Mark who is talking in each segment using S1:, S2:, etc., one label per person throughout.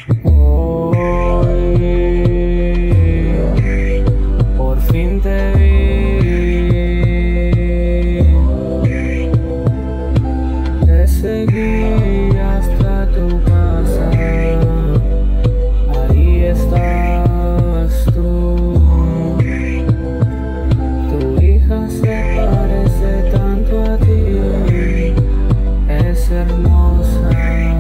S1: Hoy por fin te vi, te seguí hasta tu casa, ahí estabas tú. Tu hija se parece tanto a ti, es hermosa.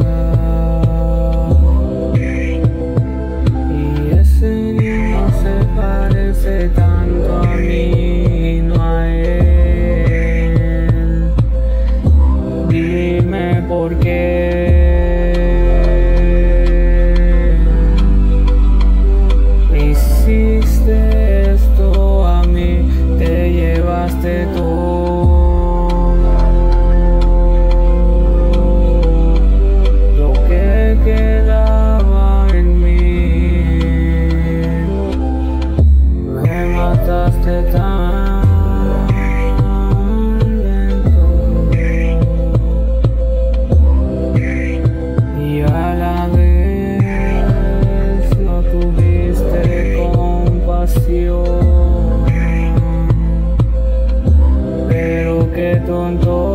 S1: Tanto a mí, no a él. Dime por qué me hiciste esto a mí, te llevaste todo lo que quedaba en mí. Mataste tan lento y a la vez no tuviste compasión, pero qué tonto